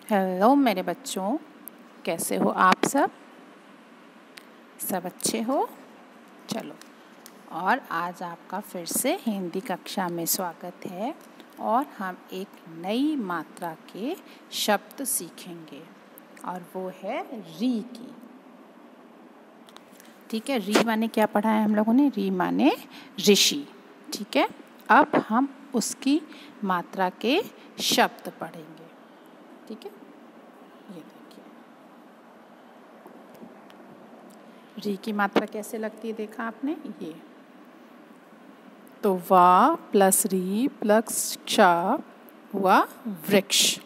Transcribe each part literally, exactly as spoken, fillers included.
Hello मेरे बच्चों, कैसे हो आप सब सब अच्छे हो। चलो, और आज आपका फिर से हिंदी कक्षा में स्वागत है और हम एक नई मात्रा के शब्द सीखेंगे और वो है री की। ठीक है, री माने क्या पढ़ा है हम लोगों ने? री माने ऋषि। ठीक है, अब हम उसकी मात्रा के शब्द पढ़ेंगे। ठीक है, ये देखिए री की मात्रा कैसे लगती है, देखा आपने? ये तो वा प्लस री प्लस क्ष हुआ वृक्ष।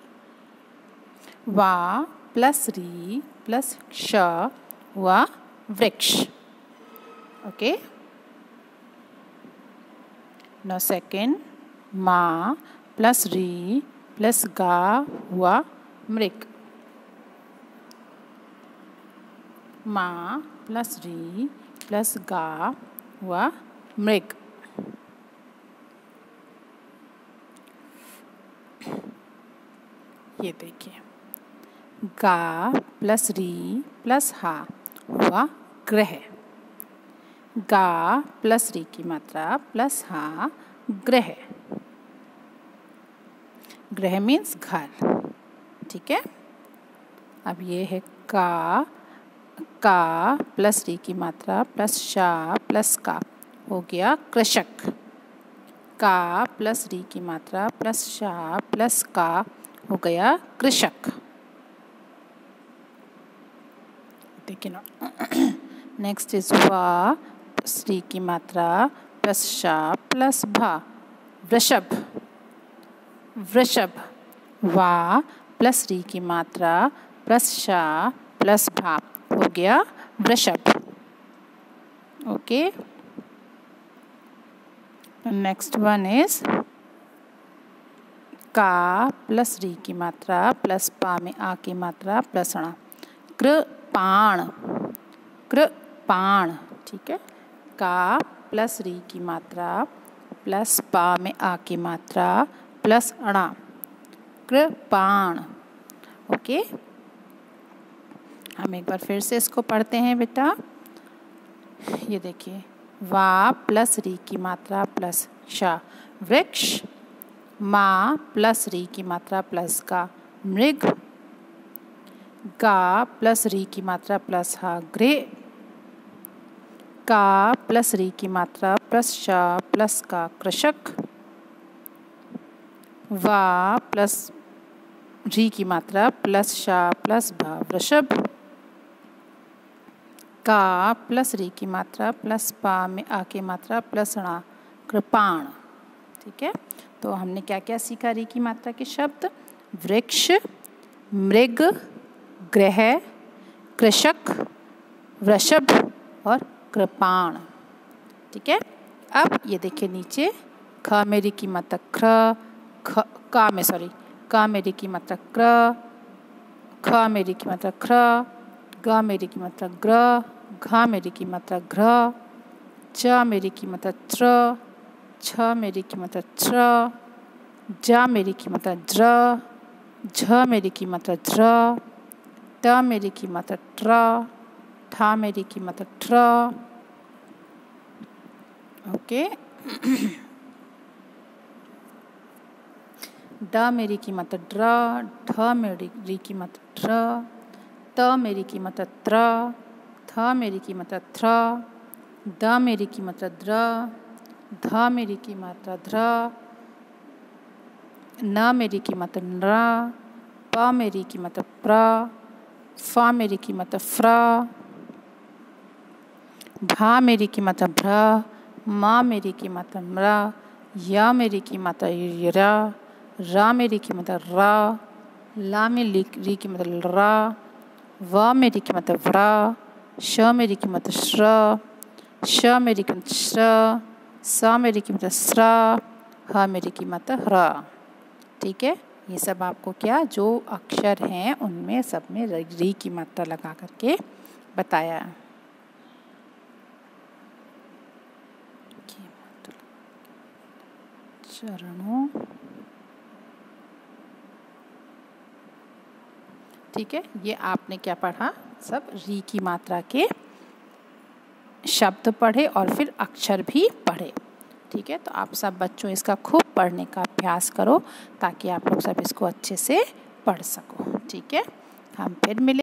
वा प्लस री प्लस क्ष हुआ वृक्ष। ओके, नो सेकेंड, मा प्लस री प्लस गा हुआ मृग। मा प्लस री प्लस गा हुआ मृग। ये देखिए, गा प्लस री प्लस हा हुआ ग्रह। गा प्लस री की मात्रा प्लस हा ग्रह। ग्रह मीन्स घर। ठीक है, अब ये है का का प्लस री की मात्रा प्लस शा प्लस का हो गया कृषक। का प्लस री की मात्रा प्लस शा प्लस का हो गया कृषक। देखिए ना, नेक्स्ट इज वा प्लस री की मात्रा प्लस शा प्लस भा वृषभ। वृषभ। वा प्लस री की मात्रा प्लस शा प्लस भा हो गया वृषभ। ओके, नेक्स्ट वन इज का प्लस री की मात्रा प्लस पा में आ की मात्रा प्लस अणा कृपाण। कृपाण। ठीक है, का प्लस री की मात्रा प्लस पा में आ की मात्रा प्लस अणा कृपाण। ओके, हम एक बार फिर से इसको पढ़ते हैं बेटा। ये देखिए, वा प्लस री की मात्रा प्लस शा वृक्ष। मा प्लस री की मात्रा प्लस का मृग। गा प्लस री की मात्रा प्लस हा गृह। का प्लस री की मात्रा प्लस शा प्लस का कृषक। वा प्लस री की मात्रा प्लस शा प्लस भा वृषभ। का प्लस री की मात्रा प्लस पा में आ की मात्रा प्लस अणा कृपाण। ठीक है, तो हमने क्या क्या सीखा री की मात्रा के शब्द? वृक्ष, मृग, ग्रह, कृषक, वृषभ और कृपाण। ठीक है, अब ये देखिए नीचे, ख मेरी की मात्रा ख्र, ख का में सॉरी का मेरी की मात्रा क्र, ख मेरी की मात्रा ख्र, ग मेरी की मात्रा ग्र, घ मेरी की मात्रा घ्र, च मेरी की मात्रा त्र, छ मेरी की मात्रा त्र, जा मेरी की मात्रा ज्र, झ मेरी की मात्रा ज्र, त मेरी की मात्रा ट्र, ठा मेरी की मात्रा ट्र। ओके, ड मेरी की मात्रा ड्र, ढ मेरी की मात्रा ड्र, त मेरी की मात्रा त्र, थ मेरी की मात्रा थ्र, द मेरी की मात्रा द्र, ध मेरी की मात्रा ध्र, न मेरी की मात्रा नृ, प मेरी की मात्रा प्र, फ मेरी की मात्रा फ्र, भा मेरी की मात्रा भ्र, म मेरी की मात्रा म्र, य मेरी की मात्रा यर, र मेरी की मात्रा र, ला मेरी की मात्रा र, व मेरी की मात्रा व्र, श मेरी की मात्रा श्र, श मेरी की मात्रा श्र, स मेरी की मात्रा स्र, ह मेरी की मात्रा ह्र। ठीक है, ये सब आपको क्या जो अक्षर हैं उनमें सब में री की मात्रा लगा करके बताया। चरणों ठीक है, ये आपने क्या पढ़ा, सब री की मात्रा के शब्द पढ़े और फिर अक्षर भी पढ़े। ठीक है, तो आप सब बच्चों इसका खूब पढ़ने का अभ्यास करो ताकि आप लोग सब इसको अच्छे से पढ़ सको। ठीक है, हम फिर मिले।